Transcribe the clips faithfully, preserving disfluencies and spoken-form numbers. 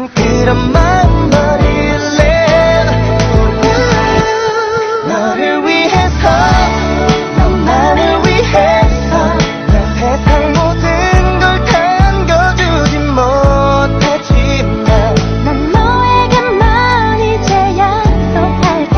난 그런 마음만일래. 너를 위해서, 너만을 위해서 내 세상 모든 걸 담겨주지 못하지만 난 너에게만 이제 약속할게.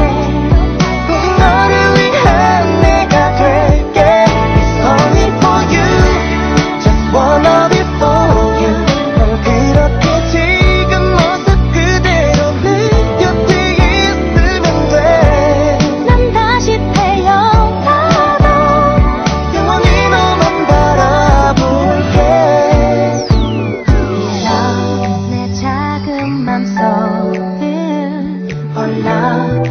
너를 위한 내가 될게. It's only for you, just wanna be for you. 난 그렇게 지금 모습 그대로 내 곁에 있으면 돼. 난 다시 태어나도 영원히 너만 바라볼게. 내 작은 맘속을 홀라